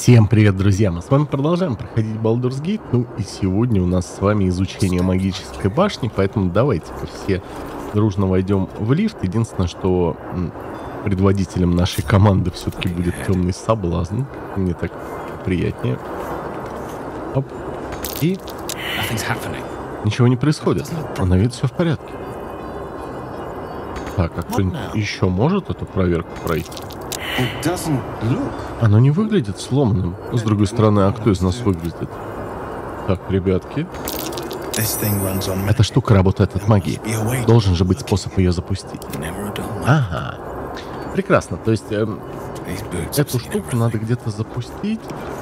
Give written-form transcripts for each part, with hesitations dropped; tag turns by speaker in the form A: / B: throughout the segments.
A: Всем привет, друзья! Мы с вами продолжаем проходить Baldur's Gate. Ну и сегодня у нас с вами изучение магической башни, поэтому давайте-ка все дружно войдем в лифт. Единственное, что предводителем нашей команды все-таки будет темный соблазн. Мне так приятнее. Оп. И ничего не происходит. А на вид все в порядке. Так, а кто-нибудь еще может эту проверку пройти? Оно не выглядит сломанным. С другой стороны, а кто из нас выглядит? Так, ребятки. Эта штука работает от магии. Должен же быть способ ее запустить. Ага. Прекрасно. То есть эту штуку надо где-то запустить.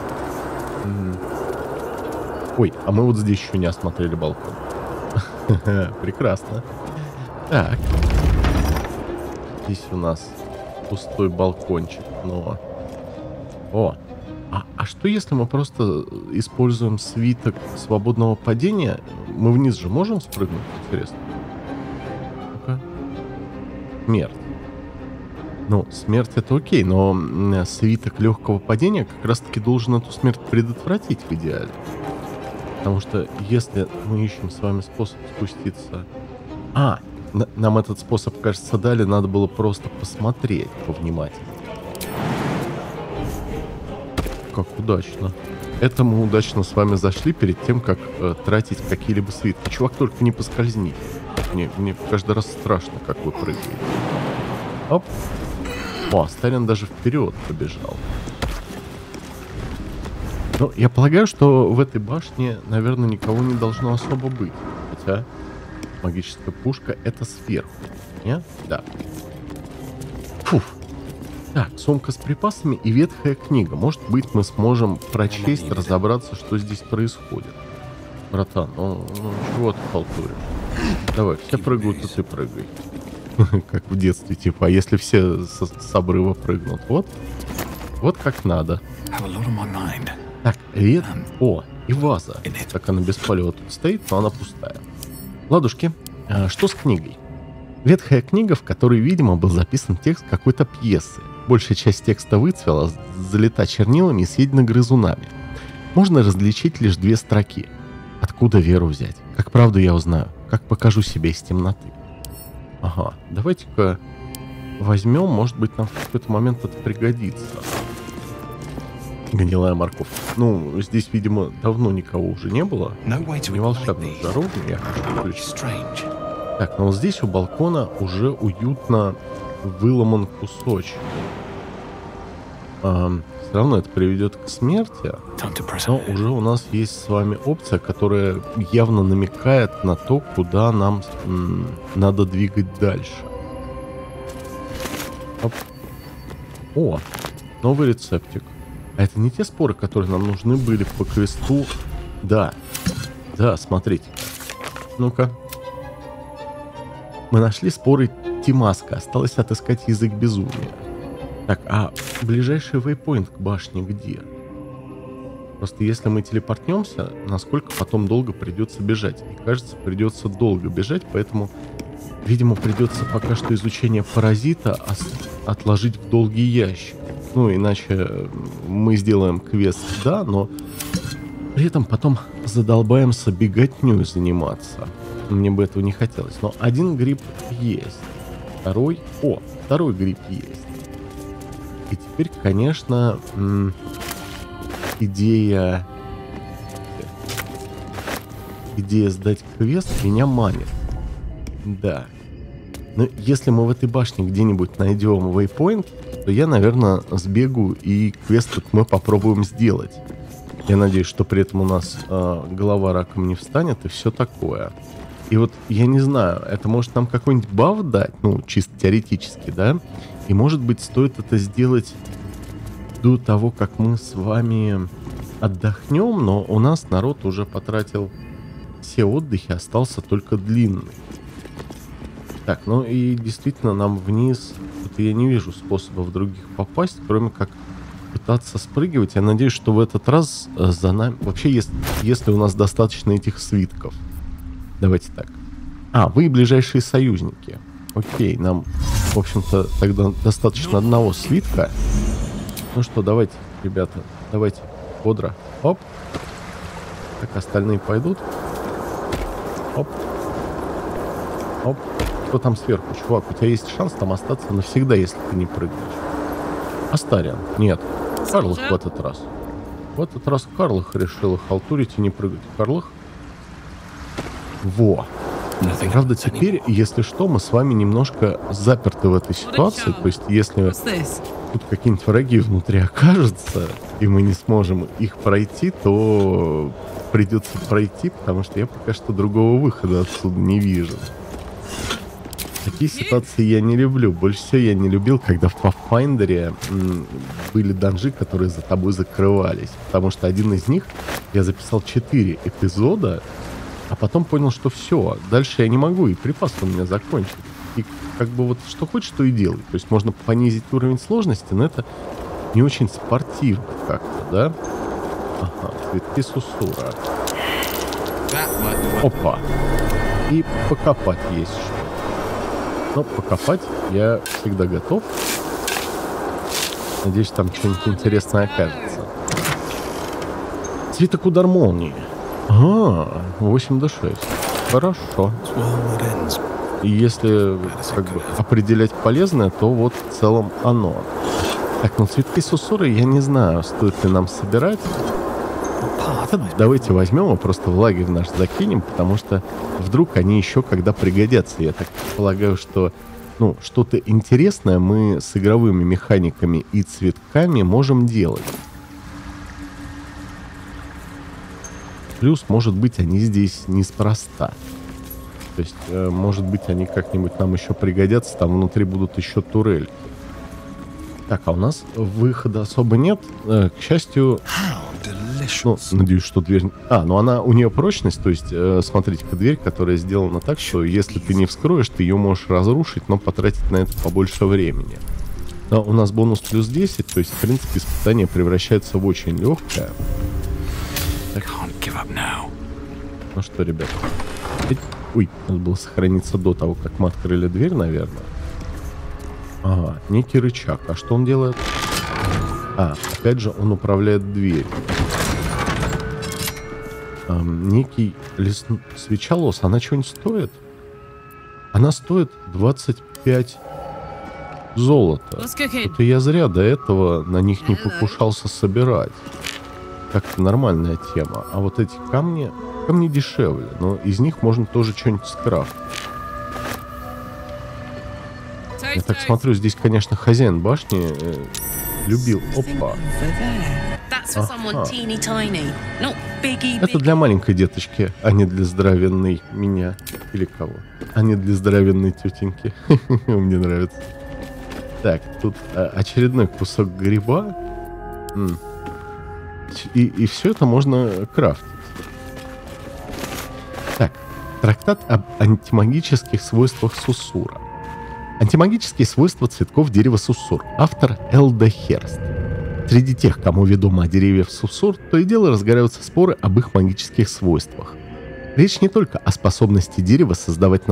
A: Ой, а мы вот здесь еще не осмотрели балкон. Прекрасно. Так. Здесь у нас пустой балкончик, но... О! А что если мы просто используем свиток свободного падения? Мы вниз же можем спрыгнуть? Интересно. Ну-ка. Смерть. Ну, смерть это окей, но свиток легкого падения как раз-таки должен эту смерть предотвратить в идеале. Потому что если мы ищем с вами способ спуститься... Нам этот способ, кажется, дали, надо было просто посмотреть повнимательнее. Как удачно. Это мы удачно с вами зашли перед тем, как тратить какие-либо свитки. Чувак, только не поскользни. Мне каждый раз страшно, как вы прыгаете. Оп. О, Сталин даже вперед побежал. Ну, я полагаю, что в этой башне, наверное, никого не должно особо быть. Хотя... Магическая пушка это сверху. Нет? Да. Фуф. Так, сумка с припасами и ветхая книга. Может быть, мы сможем прочесть, разобраться, что здесь происходит. Братан, ну чего ты халтуришь? Давай, все прыгают, и ты прыгай. Как в детстве, типа, а если все с обрыва прыгнут? Вот как надо. Так, О, и ваза. Так она без полета тут стоит, но она пустая. Ладушки, что с книгой? Ветхая книга, в которой, видимо, был записан текст какой-то пьесы. Большая часть текста выцвела, залита чернилами и съедена грызунами. Можно различить лишь 2 строки. Откуда веру взять? Как правду я узнаю? Как покажу себя из темноты? Ага, давайте-ка возьмем, может быть, нам в какой-то момент это пригодится. Гнилая морковь. Ну, здесь, видимо, давно никого уже не было. Не волшебных дорог, я хочу включить. Так, ну вот здесь у балкона уже уютно выломан кусочек. Все равно это приведет к смерти. Но уже у нас есть с вами опция, которая явно намекает на то, куда нам надо двигать дальше. Оп. О, новый рецептик. А это не те споры, которые нам нужны были по квесту? Да. Да, смотрите. Ну-ка. Мы нашли споры Тимаска. Осталось отыскать язык безумия. Так, а ближайший вейпоинт к башне где? Просто если мы телепортнемся, насколько потом долго придется бежать? И кажется, придется долго бежать, поэтому, видимо, придется пока что изучение паразита отложить в долгий ящик. Ну, иначе мы сделаем квест, да, но при этом потом задолбаемся беготней заниматься. Мне бы этого не хотелось. Но один гриб есть. Второй гриб есть. И теперь, конечно, идея сдать квест меня манит. Да. Но если мы в этой башне где-нибудь найдем вейпоинт, то я, наверное, сбегу и квест мы попробуем сделать. Я надеюсь, что при этом у нас голова раком не встанет и все такое. И вот я не знаю, это может нам какой-нибудь баф дать, ну, чисто теоретически, да? И может быть стоит это сделать до того, как мы с вами отдохнем, но у нас народ уже потратил все отдыхи, остался только длинный. Так, ну и действительно нам вниз, вот я не вижу способов других попасть, кроме как пытаться спрыгивать. Я надеюсь, что в этот раз за нами... Вообще, если у нас достаточно этих свитков. Давайте так. Вы ближайшие союзники. Окей, нам, в общем-то, тогда достаточно одного свитка. Ну что, давайте ребята, давайте бодро. Оп. Так, остальные пойдут. Оп. Оп. Кто там сверху? Чувак, у тебя есть шанс там остаться навсегда, если ты не прыгаешь. Астариан. Нет. Карлых в этот раз. В этот раз Карлых решил халтурить и не прыгать. Карлых. Во. Правда, теперь, если что, мы с вами немножко заперты в этой ситуации. То есть, если тут какие-нибудь враги внутри окажутся, и мы не сможем их пройти, то придется пройти, потому что я пока что другого выхода отсюда не вижу. Такие ситуации я не люблю. Больше всего я не любил, когда в Pathfinder были данжи, которые за тобой закрывались. Потому что один из них я записал 4 эпизода, а потом понял, что все, дальше я не могу, и припасы у меня закончились. И как бы вот что хочешь, то и делай. То есть можно понизить уровень сложности, но это не очень спортивно как-то, да? Ага, цветки Сусура. Опа. И покопать есть что. Но покопать я всегда готов. Надеюсь, там что-нибудь интересное окажется. Цветок удар молнии. Ага, 8d6. Хорошо. И если как бы определять полезное, то вот в целом оно. Так, ну цветки Сусуры я не знаю, стоит ли нам собирать. Давайте возьмем и просто в лагерь наш закинем, потому что вдруг они еще когда пригодятся. Я так полагаю, что ну, что-то интересное мы с игровыми механиками и цветками можем делать. Плюс, может быть, они здесь неспроста. То есть, может быть, они как-нибудь нам еще пригодятся. Там внутри будут еще турельки. Так, а у нас выхода особо нет. К счастью... Ну, надеюсь, что дверь... ну она у нее прочность, то есть, смотрите-ка, дверь, которая сделана так, что если ты не вскроешь, ты ее можешь разрушить, но потратить на это побольше времени. Но у нас бонус плюс 10, то есть, в принципе, испытание превращается в очень легкое. Так. Ну что, ребят. Ой, надо было сохраниться до того, как мы открыли дверь, наверное. Ага, некий рычаг. А что он делает? Опять же, он управляет дверью. Некий свеча лос. Она что-нибудь стоит? Она стоит 25 золота. Это я зря до этого на них не покушался собирать. Как-то нормальная тема. А вот эти камни дешевле. Но из них можно тоже что-нибудь скрафтить. Я так смотрю, здесь, конечно, хозяин башни любил. Опа. Ага. Это для маленькой деточки, а не для здоровенной меня. Или кого? А не для здоровенной тетеньки. Мне нравится. Так, тут очередной кусок гриба. И все это можно крафтить. Так, трактат об антимагических свойствах Сусура. Антимагические свойства цветков дерева Сусур. Автор Л.Д. Херст. Среди тех, кому ведомо о деревьях Сусур, то и дело разгораются споры об их магических свойствах. Речь не только о способности дерева создавать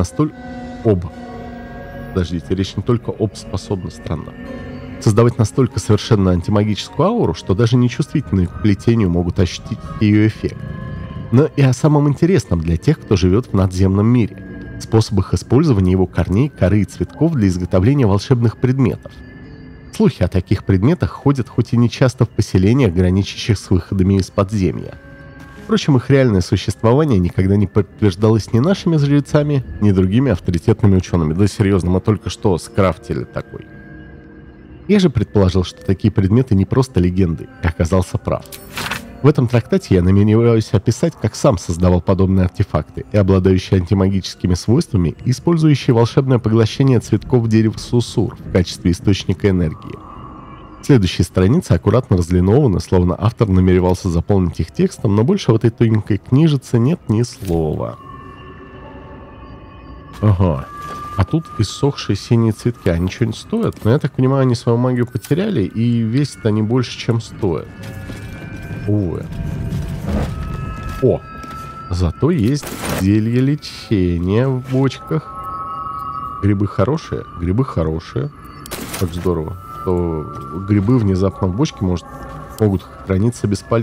A: речь не только об способности, создавать настолько совершенно антимагическую ауру, что даже нечувствительные к плетению могут ощутить ее эффект. Но и о самом интересном для тех, кто живет в надземном мире. Способах использования его корней, коры и цветков для изготовления волшебных предметов. Слухи о таких предметах ходят хоть и не часто в поселениях, граничащих с выходами из подземья. Впрочем, их реальное существование никогда не подтверждалось ни нашими жрецами, ни другими авторитетными учеными. Да серьезно, мы только что скрафтили такой. Я же предположил, что такие предметы не просто легенды, и оказался прав. В этом трактате я намереваюсь описать, как сам создавал подобные артефакты, и обладающие антимагическими свойствами, использующие волшебное поглощение цветков дерева Сусур в качестве источника энергии. Следующие страницы аккуратно разлинованы, словно автор намеревался заполнить их текстом, но больше в этой тоненькой книжице нет ни слова. Ага. А тут иссохшие синие цветки. Они что-нибудь стоят? Но я так понимаю, они свою магию потеряли, и весят они больше, чем стоят. Увы. О! Зато есть зелье лечения в бочках. Грибы хорошие? Грибы хорошие. Как здорово, что грибы внезапно в бочке может могут храниться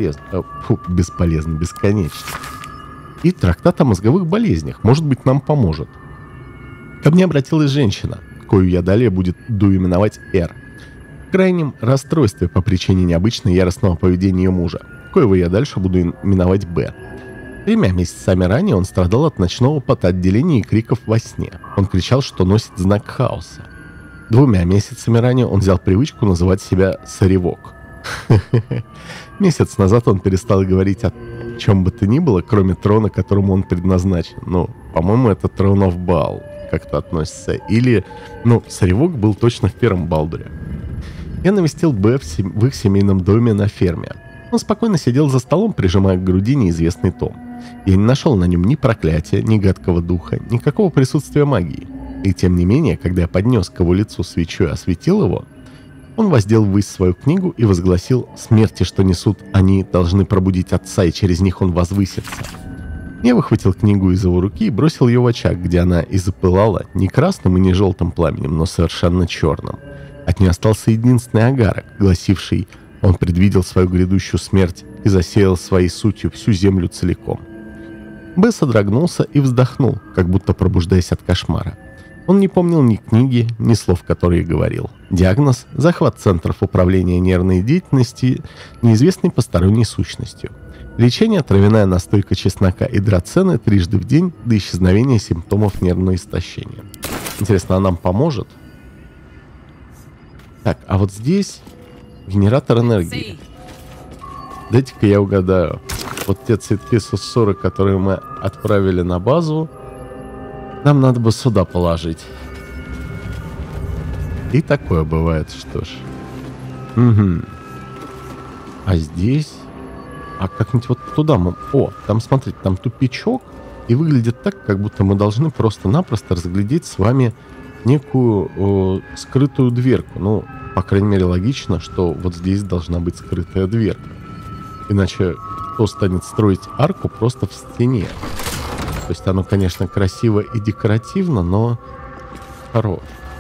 A: бесконечно. И трактат о мозговых болезнях, может быть, нам поможет. Ко мне обратилась женщина, кою я далее буду именовать Р. В крайнем расстройстве по причине необычно яростного поведения ее мужа, коего я дальше буду именовать Б. 3 месяцами ранее он страдал от ночного потоотделения и криков во сне. Он кричал, что носит знак хаоса. 2 месяцами ранее он взял привычку называть себя Соревок. Месяц назад он перестал говорить о чем бы то ни было, кроме трона, которому он предназначен. Ну, по-моему, это Throne of Baal как-то относится. Или, Соревок был точно в первом Балдуре. Я навестил Б в их семейном доме на ферме. Он спокойно сидел за столом, прижимая к груди неизвестный том. Я не нашел на нем ни проклятия, ни гадкого духа, никакого присутствия магии. И тем не менее, когда я поднес к его лицу свечу и осветил его, он воздел ввысь свою книгу и возгласил: «Смерти, что несут они, должны пробудить отца, и через них он возвысится». Я выхватил книгу из его руки и бросил ее в очаг, где она и запылала не красным и не желтым пламенем, но совершенно черным. От нее остался единственный огарок, гласивший: «Он предвидел свою грядущую смерть и засеял своей сутью всю землю целиком». Б содрогнулся и вздохнул, как будто пробуждаясь от кошмара. Он не помнил ни книги, ни слов, которые говорил. Диагноз – захват центров управления нервной деятельности неизвестной посторонней сущностью. Лечение – травяная настойка чеснока и драцены 3 в день до исчезновения симптомов нервного истощения. Интересно, а нам поможет? Так, а вот здесь генератор энергии. Дайте-ка я угадаю. Вот те цветки суссуры, которые мы отправили на базу, нам надо бы сюда положить. И такое бывает, что ж. Угу. А здесь... А как-нибудь вот туда мы... О, там, смотрите, там тупичок. И выглядит так, как будто мы должны просто-напросто разглядеть с вами некую скрытую дверку. Ну, по крайней мере, логично, что вот здесь должна быть скрытая дверка. Иначе кто станет строить арку просто в стене? То есть оно, конечно, красиво и декоративно, но хорош.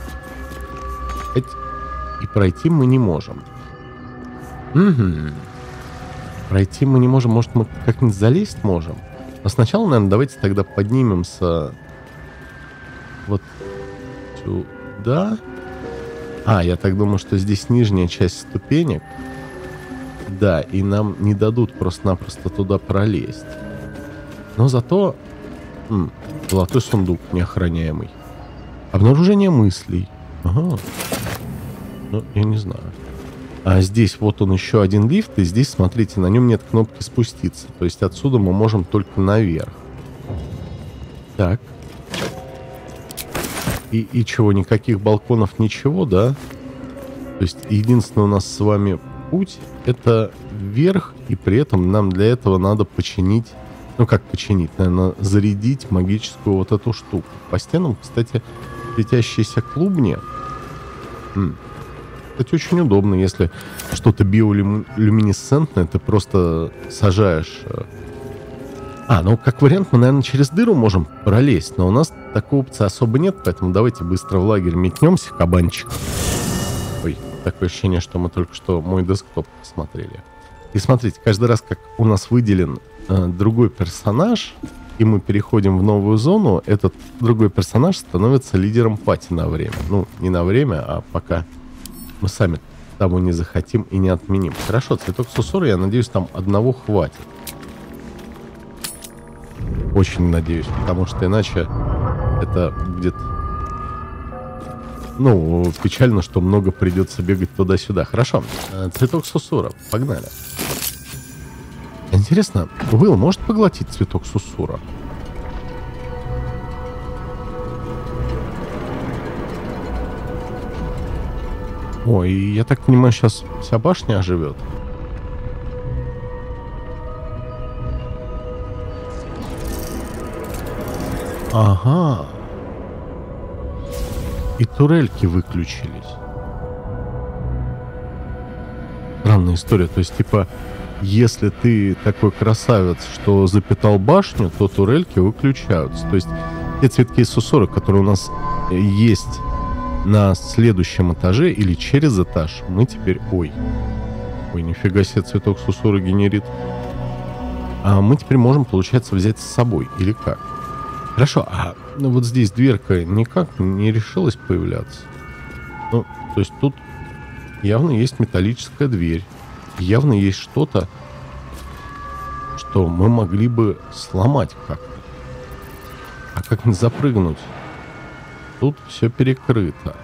A: И пройти мы не можем. Угу. Пройти мы не можем. Может, мы как-нибудь залезть можем? Но сначала, наверное, давайте тогда поднимемся вот сюда. А, я так думаю, что здесь нижняя часть ступенек. Да, и нам не дадут просто-напросто туда пролезть. Но зато... золотой сундук неохраняемый. Обнаружение мыслей. Ага. Ну, я не знаю. А здесь вот он еще один лифт. И здесь, смотрите, на нем нет кнопки спуститься. То есть отсюда мы можем только наверх. Так. И чего? Никаких балконов, ничего, да? То есть единственный у нас с вами путь — это вверх. И при этом нам для этого надо починить... Ну, как починить? Наверное, зарядить магическую вот эту штуку. По стенам, кстати, светящиеся клубни. Кстати, очень удобно, если что-то биолюминесцентное, ты просто сажаешь. Ну, как вариант, мы, наверное, через дыру можем пролезть, но у нас такой опции особо нет, поэтому давайте быстро в лагерь метнемся, кабанчик. Ой, такое ощущение, что мы только что мой десктоп посмотрели. И смотрите, каждый раз, как у нас выделен другой персонаж, и мы переходим в новую зону, этот другой персонаж становится лидером пати на время. Ну, не на время, а пока мы сами того не захотим и не отменим. Хорошо, цветок суссуры, я надеюсь, там одного хватит. Очень надеюсь, потому что иначе это будет... Ну, печально, что много придется бегать туда-сюда. Хорошо, цветок суссура, погнали. Интересно, Уилл может поглотить цветок суссура? Ой, я так понимаю, сейчас вся башня оживет. Ага. И турельки выключились. Странная история. То есть, типа, если ты такой красавец, что запитал башню, то турельки выключаются. То есть, те цветки из суссуры, которые у нас есть на следующем этаже или через этаж, мы теперь... Ой. Ой, нифига себе, цветок Сусуры генерит. А мы теперь можем, получается, взять с собой, или как? Хорошо, ну вот здесь дверка никак не решилась появляться. Ну, то есть тут явно есть металлическая дверь. Явно есть что-то, что мы могли бы сломать как-то. А как не запрыгнуть? Тут все перекрыто.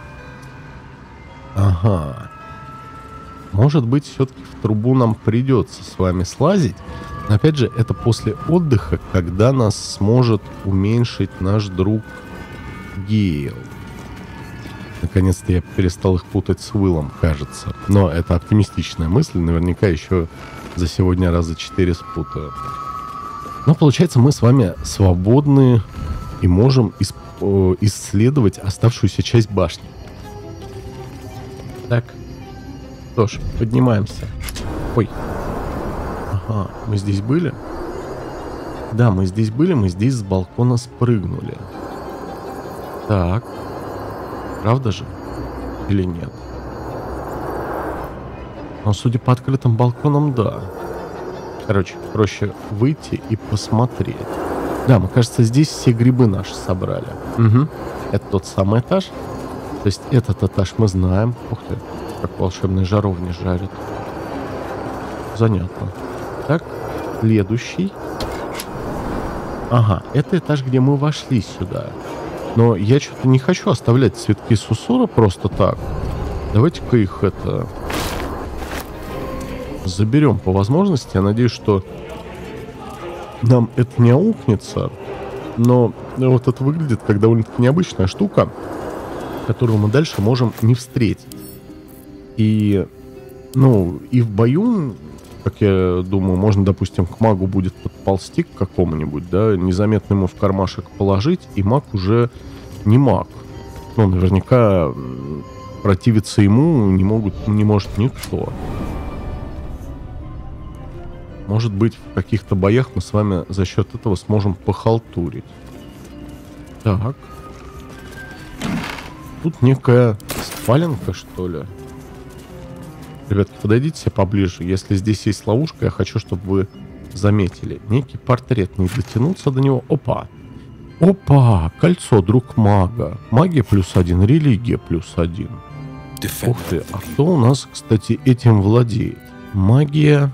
A: Ага. Может быть, все-таки в трубу нам придется с вами слазить. Но опять же, это после отдыха, когда нас сможет уменьшить наш друг Гейл. Наконец-то я перестал их путать с Уиллом, кажется. Но это оптимистичная мысль. Наверняка еще за сегодня раза 4 спутаю. Но получается, мы с вами свободны и можем исследовать оставшуюся часть башни. Так. Что ж, поднимаемся. Ой. Ага, мы здесь были? Да, мы здесь были, мы здесь с балкона спрыгнули. Так. Правда же? Или нет? Но судя по открытым балконам, да. Короче, проще выйти и посмотреть. Да, мы, кажется, здесь все грибы наши собрали. Угу. Это тот самый этаж. То есть этот этаж мы знаем. Ух ты, как волшебная жаровня жарит. Занятно. Так, следующий. Ага, это этаж, где мы вошли сюда. Но я что-то не хочу оставлять цветки Сусура просто так. Давайте-ка их заберем по возможности. Я надеюсь, что нам это не аукнется. Но вот это выглядит как довольно-таки необычная штука, которую мы дальше можем не встретить. И, ну, и в бою, как я думаю, можно, допустим, к магу будет подползти к какому-нибудь, да, незаметно ему в кармашек положить, и маг уже не маг. Ну, наверняка противиться ему не может никто. Может быть, в каких-то боях мы с вами за счет этого сможем похалтурить. Так. Тут некая спаленка, что ли? Ребятки, подойдите себе поближе. Если здесь есть ловушка, я хочу, чтобы вы заметили. Некий портрет. Не дотянуться до него. Опа! Опа! Кольцо, друг мага. Магия +1, религия +1. Ух ты! А кто у нас, кстати, этим владеет? Магия...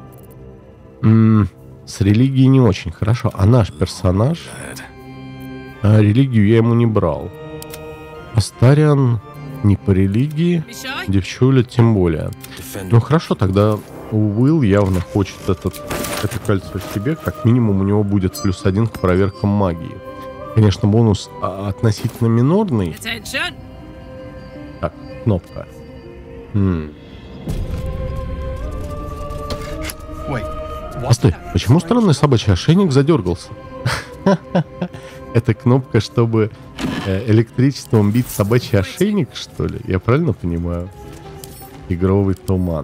A: с религией не очень хорошо. А наш персонаж... религию я ему не брал. Астариан не по религии. Девчуля тем более. Ну хорошо, тогда Уилл явно хочет это кольцо себе. Как минимум у него будет +1 к проверкам магии. Конечно, бонус относительно минорный. Так, кнопка. Постой, почему странный собачий ошейник задергался? Это кнопка, чтобы электричеством бить собачий ошейник, что ли? Я правильно понимаю? Игровый туман.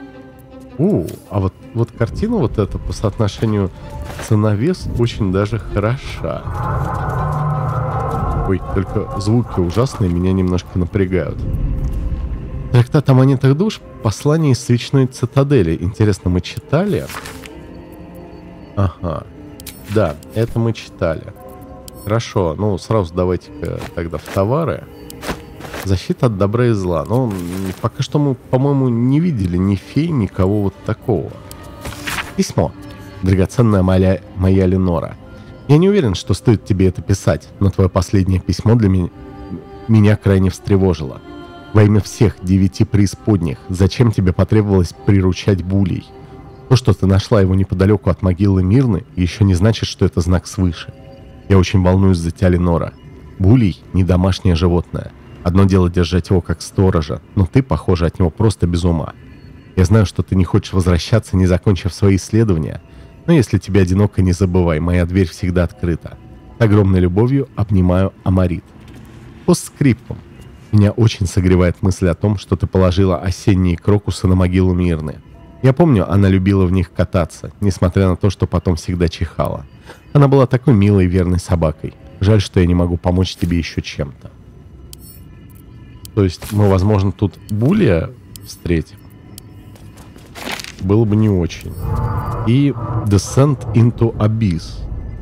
A: А вот картина вот эта по соотношению цена-вес очень даже хороша. Ой, только звуки ужасные меня немножко напрягают. Трактат о монетах душ. Послание из свечной цитадели. Интересно, мы читали? Ага. Да, это мы читали. Хорошо, ну сразу давайте-ка тогда в товары. Защита от добра и зла. Но пока что мы, по-моему, не видели ни фей, никого вот такого. Письмо. Драгоценная моя Ленора. Я не уверен, что стоит тебе это писать, но твое последнее письмо для меня крайне встревожило. Во имя всех 9 преисподних, зачем тебе потребовалось приручать Булей? То, что ты нашла его неподалеку от могилы Мирны, еще не значит, что это знак свыше. Я очень волнуюсь за тебя, Ленора. Булей — не домашнее животное. Одно дело держать его как сторожа, но ты, похоже, от него просто без ума. Я знаю, что ты не хочешь возвращаться, не закончив свои исследования, но если тебе одиноко, не забывай, моя дверь всегда открыта. С огромной любовью обнимаю, Амарит. Постскриптум. Меня очень согревает мысль о том, что ты положила осенние крокусы на могилу Мирны. Я помню, она любила в них кататься, несмотря на то, что потом всегда чихала. Она была такой милой и верной собакой. Жаль, что я не могу помочь тебе еще чем-то. То есть мы, возможно, тут Булия встретим. было бы не очень. И Descent into Abyss.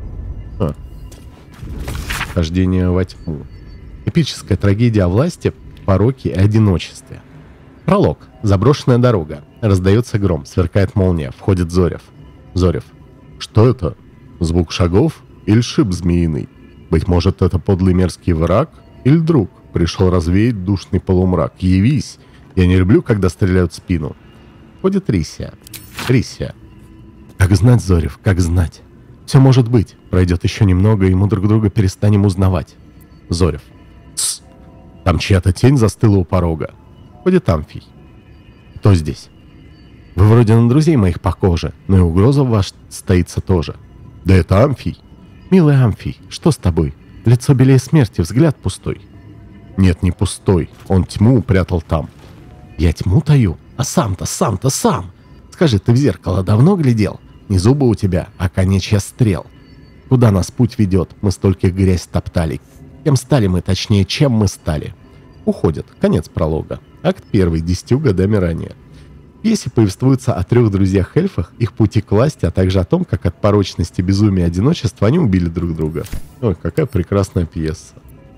A: Вхождение во тьму. Эпическая трагедия о власти, пороке и одиночестве. Пролог. Заброшенная дорога. Раздается гром, сверкает молния, входит Зорев. Зорев. Что это? Звук шагов или шип змеиный? Быть может, это подлый мерзкий враг? Или друг? Пришел развеять душный полумрак. Явись! Я не люблю, когда стреляют в спину. Входит Рисия. Рисия. Как знать, Зорев, как знать. Все может быть. Пройдет еще немного, и мы друг друга перестанем узнавать. Зорев. Тсс. Там чья-то тень застыла у порога. Входит Амфий. Кто здесь? Вы вроде на друзей моих похожи, но и угроза в вас стоится тоже. Да это Амфий. Милый Амфий, что с тобой? Лицо белее смерти, взгляд пустой. Нет, не пустой. Он тьму упрятал там. Я тьму таю? А сам-то, сам! Скажи, ты в зеркало давно глядел? Не зубы у тебя, а конечья стрел. Куда нас путь ведет? Мы столько грязь топтали. Кем стали мы, точнее, чем мы стали? Уходит. Конец пролога. Акт 1, 10 годами ранее. В пьесе повествуется о 3 друзьях-эльфах, их пути к власти, а также о том, как от порочности, безумия и одиночества они убили друг друга. Ой, какая прекрасная пьеса.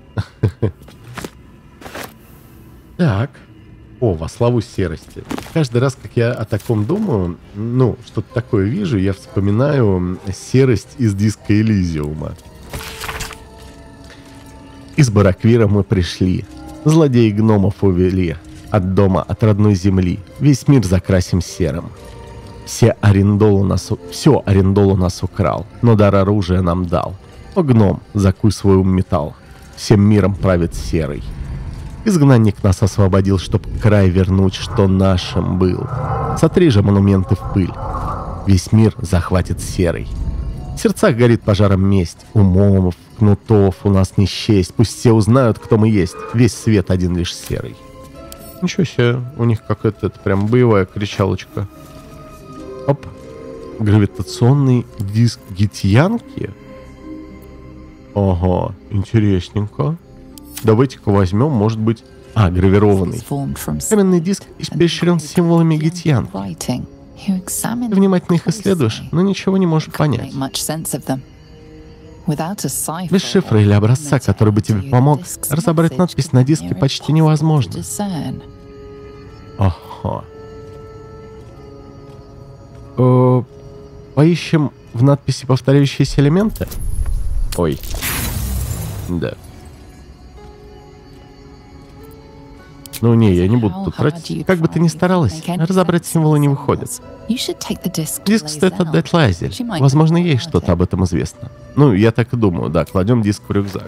A: Так. О, во славу серости. Каждый раз, как я о таком думаю, ну, что-то такое вижу, я вспоминаю серость из диска Элизиума. Из Бараквира мы пришли. Злодеи гномов увели. От дома, от родной земли. Весь мир закрасим серым. Все Арендол у нас украл, но дар оружия нам дал. О, гном, закуй свой ум металл. Всем миром правит серый. Изгнанник нас освободил, чтоб край вернуть, что нашим был. Сотри же монументы в пыль. Весь мир захватит серый. В сердцах горит пожаром месть. Умов, кнутов у нас не счесть. Пусть все узнают, кто мы есть. Весь свет один лишь серый. Ничего себе, у них какая-то прям боевая кричалочка. Оп. Гравитационный диск Гитьянки. Ага, интересненько. Давайте-ка возьмем, может быть... гравированный. Каменный диск испещрен символами гитьянки. Ты внимательно их исследуешь, но ничего не можешь понять. Без шифра или образца, который бы тебе помог, разобрать надпись на диске почти невозможно. Ага. Поищем в надписи повторяющиеся элементы? Ой. Да. Ну не, я не буду тут тратить. Как бы ты ни старалась, разобрать символы не выходит. Диск стоит отдать Лайзель. Возможно, ей что-то об этом известно. Ну, я так и думаю, да, кладем диск в рюкзак.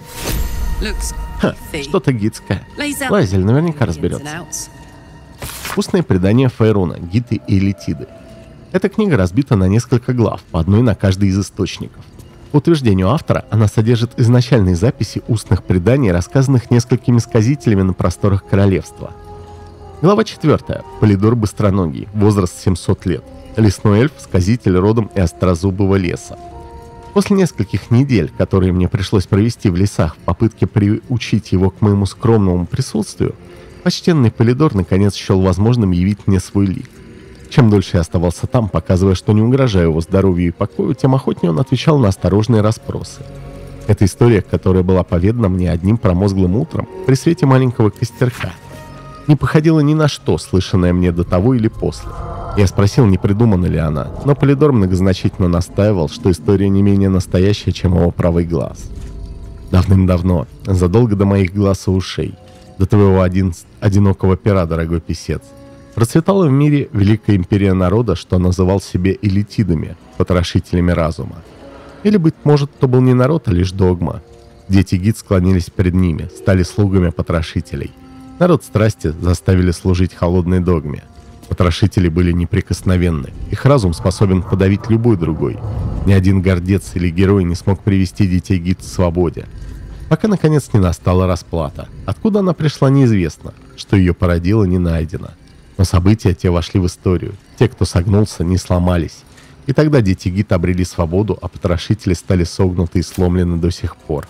A: Что-то гидское. Лайзель наверняка разберется. Устные предания Фейруна, гиты и элитиды. Эта книга разбита на несколько глав, по одной на каждый из источников. По утверждению автора, она содержит изначальные записи устных преданий, рассказанных несколькими сказителями на просторах королевства. Глава 4. Полидор Быстроногий. Возраст 700 лет. Лесной эльф, сказитель родом из Острозубого леса. После нескольких недель, которые мне пришлось провести в лесах в попытке приучить его к моему скромному присутствию, почтенный Полидор наконец счел возможным явить мне свой лик. Чем дольше я оставался там, показывая, что не угрожаю его здоровью и покою, тем охотнее он отвечал на осторожные расспросы. Это история, которая была поведана мне одним промозглым утром при свете маленького костерка. Не походила ни на что, слышанное мне до того или после. Я спросил, не придумана ли она, но Полидор многозначительно настаивал, что история не менее настоящая, чем его правый глаз. Давным-давно, задолго до моих глаз и ушей, до твоего одинокого пера, дорогой писец, процветала в мире великая империя народа, что называл себе элитидами, потрошителями разума. Или, быть может, то был не народ, а лишь догма. Дети гид склонились перед ними, стали слугами потрошителей. Народ страсти заставили служить холодной догме. Потрошители были неприкосновенны. Их разум способен подавить любой другой. Ни один гордец или герой не смог привести детей гид к свободе. Пока, наконец, не настала расплата. Откуда она пришла, неизвестно. Что ее породило, не найдено. Но события те вошли в историю. Те, кто согнулся, не сломались. И тогда дети гид обрели свободу, а потрошители стали согнуты и сломлены до сих пор.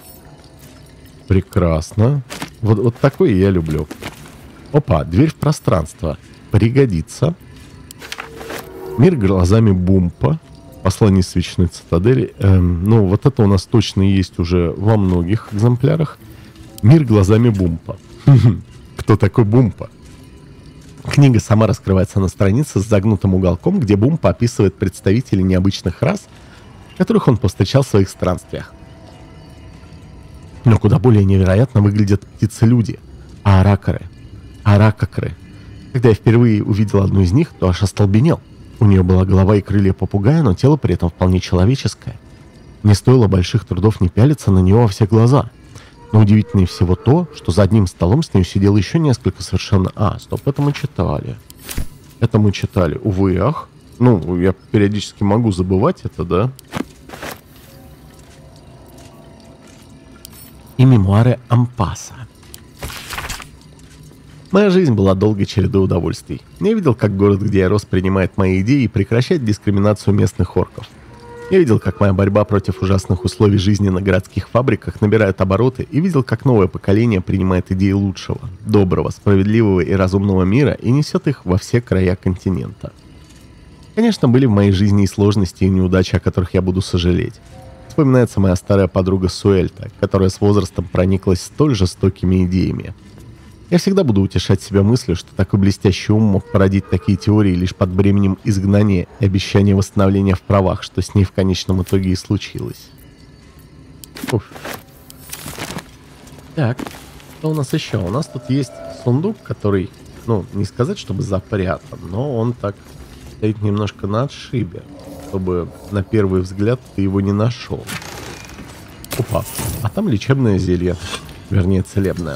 A: Прекрасно. Вот такое я люблю. Опа, дверь в пространство. Пригодится. Мир глазами Бумпа. Послание свечной цитадели. Ну, вот это у нас точно есть уже во многих экземплярах. Мир глазами Бумпа. Кто такой Бумпа? Книга сама раскрывается на странице с загнутым уголком, где Бумпа описывает представителей необычных рас, которых он повстречал в своих странствиях. Но куда более невероятно выглядят птицы-люди. Аракакры. Когда я впервые увидел одну из них, то аж остолбенел. У нее была голова и крылья попугая, но тело при этом вполне человеческое. Не стоило больших трудов не пялиться на нее во все глаза. Но удивительнее всего то, что за одним столом с ней сидело еще несколько совершенно... Это мы читали. Увы и ах. Ну, я периодически могу забывать это, да? И мемуары Ампаса. Моя жизнь была долгой чередой удовольствий. Я видел, как город, где я рос, принимает мои идеи и прекращает дискриминацию местных орков. Я видел, как моя борьба против ужасных условий жизни на городских фабриках набирает обороты, и видел, как новое поколение принимает идеи лучшего, доброго, справедливого и разумного мира и несет их во все края континента. Конечно, были в моей жизни и сложности, и неудачи, о которых я буду сожалеть. Вспоминается моя старая подруга Суэльта, которая с возрастом прониклась столь жестокими идеями. Я всегда буду утешать себя мыслью, что такой блестящий ум мог породить такие теории лишь под бременем изгнания и обещания восстановления в правах, что с ней в конечном итоге и случилось. Уф. Так, что у нас еще? У нас тут есть сундук, который, ну, не сказать, чтобы запрятан, но он так стоит немножко на отшибе, чтобы на первый взгляд ты его не нашел. Опа, а там лечебное зелье, вернее целебное.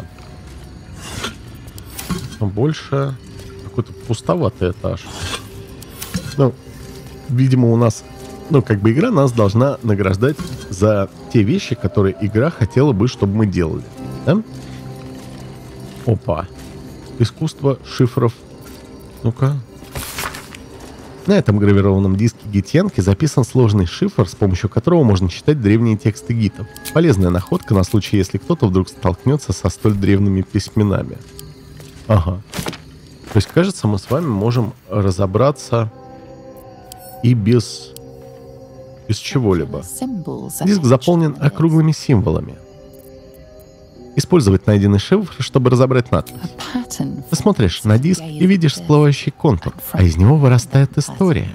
A: Больше какой-то пустоватый этаж. Ну, видимо, у нас, игра нас должна награждать за те вещи, которые игра хотела бы, чтобы мы делали. Да? Опа. Искусство шифров. Ну-ка. На этом гравированном диске гитьянки записан сложный шифр, с помощью которого можно читать древние тексты гитов. Полезная находка на случай, если кто-то вдруг столкнется со столь древними письменами. Ага. То есть, кажется, мы с вами можем разобраться и без чего-либо. Диск заполнен округлыми символами. Использовать найденный шифр, чтобы разобрать надпись. Ты смотришь на диск и видишь всплывающий контур, а из него вырастает история.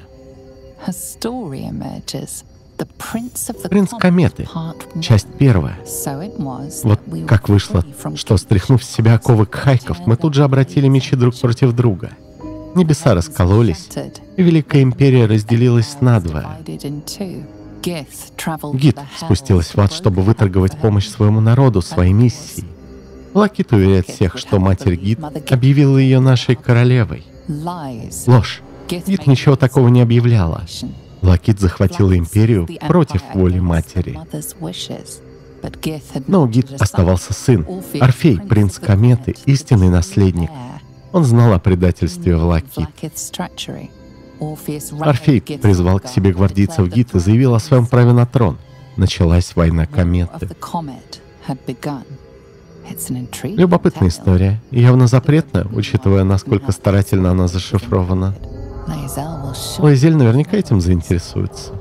A: Принц кометы. Часть первая. Вот как вышло, что, стряхнув с себя оковы кхайков, мы тут же обратили мечи друг против друга. Небеса раскололись, и Великая Империя разделилась надвое. Гит спустилась в ад, чтобы выторговать помощь своему народу, своей миссии. Лакит уверяет всех, что матерь Гит объявила ее нашей королевой. Ложь. Гит ничего такого не объявляла. Лакит захватила империю против воли матери. Но у Гит оставался сын, Орфей, принц кометы, истинный наследник. Он знал о предательстве в Лакит. Орфей призвал к себе гвардейцев Гит и заявил о своем праве на трон. Началась война кометы. Любопытная история, явно запретная, учитывая, насколько старательно она зашифрована. Лаизель наверняка этим заинтересуется.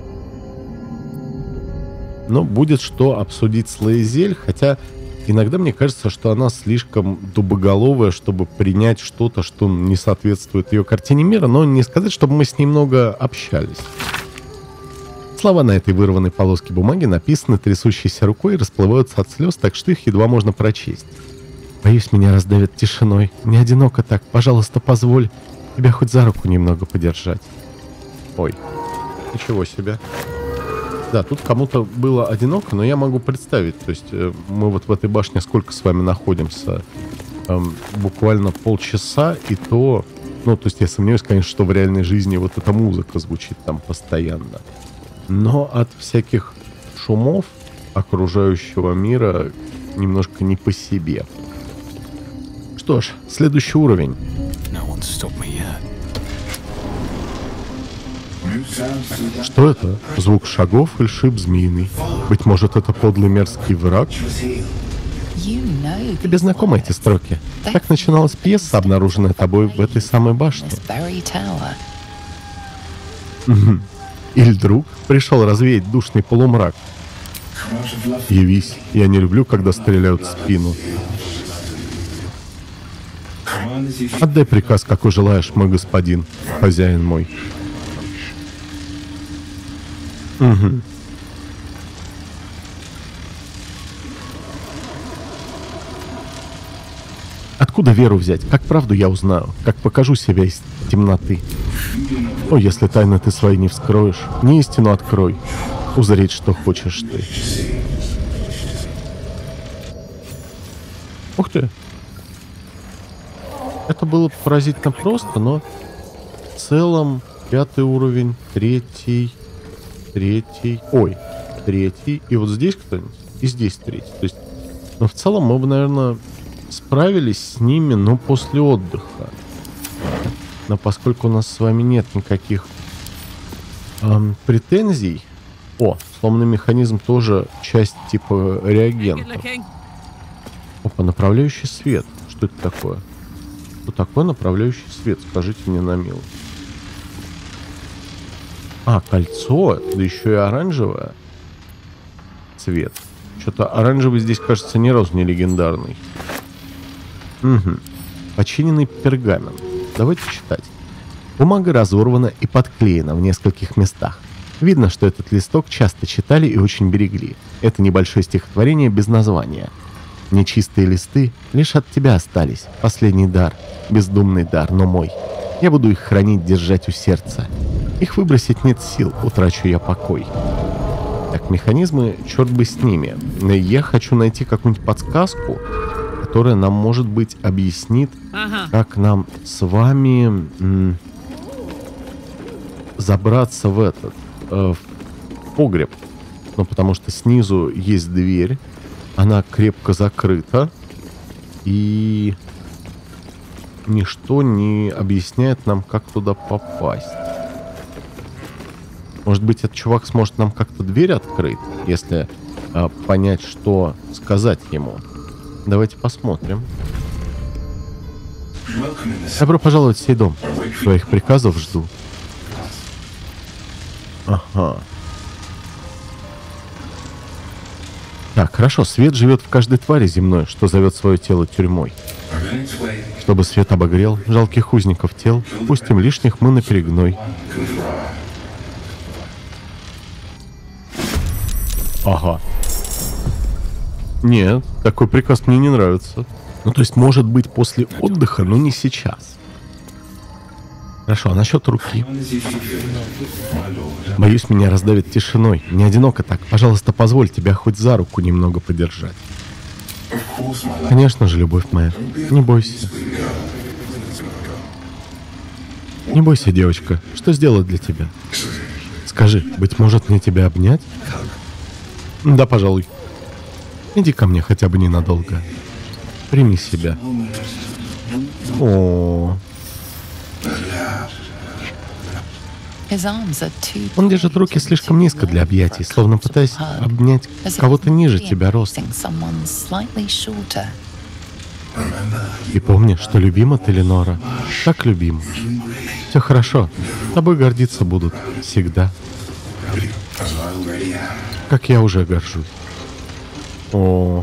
A: Но будет что обсудить с Лаизель, хотя иногда мне кажется, что она слишком дубоголовая, чтобы принять что-то, что не соответствует ее картине мира, но не сказать, чтобы мы с ней много общались. Слова на этой вырванной полоске бумаги написаны трясущейся рукой и расплываются от слез, так что их едва можно прочесть. Боюсь, меня раздавят тишиной. Не одиноко так. Пожалуйста, позволь тебя хоть за руку немного подержать. Ой, ничего себе. Да, тут кому-то было одиноко, но я могу представить. То есть мы вот в этой башне сколько с вами находимся? Буквально полчаса, и то... Ну, то есть я сомневаюсь, конечно, что в реальной жизни вот эта музыка звучит там постоянно. Но от всяких шумов окружающего мира немножко не по себе. Что ж, следующий уровень. Что это? Звук шагов или шип змеиный? Быть может, это подлый мерзкий враг? Тебе знакомы эти строки? Так начиналась пьеса, обнаруженная тобой в этой самой башне. Или друг пришел развеять душный полумрак. Явись, я не люблю, когда стреляют в спину. Отдай приказ, какой желаешь, мой господин, хозяин мой. Угу. Откуда веру взять? Как правду я узнаю? Как покажу себя из темноты? О, если тайны ты свои не вскроешь, не истину открой. Узреть, что хочешь ты. Ух ты! Это было поразительно просто, но в целом 5-й уровень, 3-й, ой, 3-й, и вот здесь кто-нибудь, и здесь 3-й. То есть, но в целом мы бы, наверное, справились с ними, но после отдыха. Но поскольку у нас с вами нет никаких претензий... О, сломанный механизм тоже часть типа реагента. Опа, направляющий свет. Что это такое? Что такое направляющий свет? Скажите мне на милость. А, кольцо, да еще и оранжевое. Цвет. Что-то оранжевый здесь, кажется, ни разу не легендарный. Угу. Починенный пергамент. Давайте читать. Бумага разорвана и подклеена в нескольких местах. Видно, что этот листок часто читали и очень берегли. Это небольшое стихотворение без названия. Нечистые листы лишь от тебя остались. Последний дар, бездумный дар, но мой. Я буду их хранить, держать у сердца. Их выбросить нет сил, утрачу я покой. Так, механизмы, черт бы с ними. Я хочу найти какую-нибудь подсказку, которая нам, может быть, объяснит, как нам с вами забраться в этот, в погреб. Ну, потому что снизу есть дверь, она крепко закрыта, и ничто не объясняет нам, как туда попасть. Может быть, этот чувак сможет нам как-то дверь открыть, если понять, что сказать ему. Давайте посмотрим. Добро пожаловать в сей дом. Твоих приказов жду. Ага. Так, хорошо. Свет живет в каждой твари земной, что зовет свое тело тюрьмой. Чтобы свет обогрел жалких узников тел, пустим лишних мы на перегной. Ага. Нет, такой приказ мне не нравится. Ну, то есть, может быть, после отдыха, но не сейчас. Хорошо, а насчет руки? Боюсь, меня раздавит тишиной. Не одиноко так. Пожалуйста, позволь тебя хоть за руку немного подержать. Конечно же, любовь моя. Не бойся. Не бойся, девочка. Что сделать для тебя? Скажи, быть может, мне тебя обнять? Да, пожалуй. Иди ко мне хотя бы ненадолго. Прими себя. О. Он держит руки слишком низко для объятий, словно пытаясь обнять кого-то ниже тебя ростом. И помни, что любима ты, Ленора. Так любим. Все хорошо. Тобой гордиться будут всегда. Как я уже горжусь. О.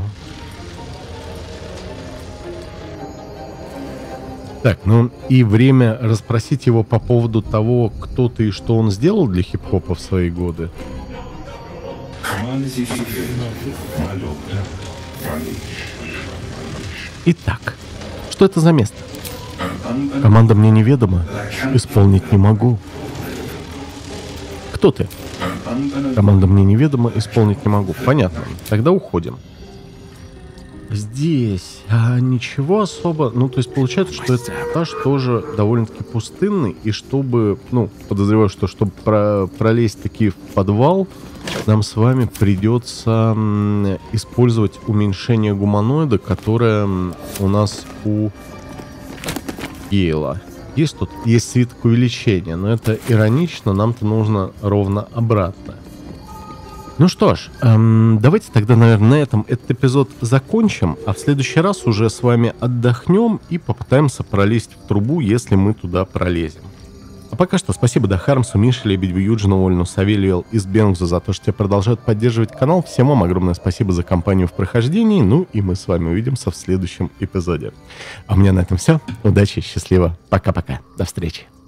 A: Так, ну и время расспросить его по поводу того, кто ты и что он сделал для хип-хопа в свои годы. Итак, что это за место? Команда мне неведома, исполнить не могу. Кто ты? Команда мне неведома, исполнить не могу. Понятно. Тогда уходим. Здесь ничего особо. Ну, то есть получается, что этот этаж тоже довольно-таки пустынный. И чтобы, ну, подозреваю, что чтобы пролезть таки в подвал, нам с вами придется использовать уменьшение гуманоида, которое у нас у Гейла. Есть тут, есть свиток увеличения, но это иронично, нам-то нужно ровно обратно. Ну что ж, давайте тогда, наверное, на этом этот эпизод закончим, а в следующий раз уже с вами отдохнем и попытаемся пролезть в трубу, если мы туда пролезем. А пока что спасибо Дахармсу, Мише, Лебедеву, Юджину, Ольну, Савелию из Бенгзу за то, что те продолжают поддерживать канал. Всем вам огромное спасибо за компанию в прохождении. Ну и мы с вами увидимся в следующем эпизоде. А у меня на этом все. Удачи, счастливо. Пока-пока. До встречи.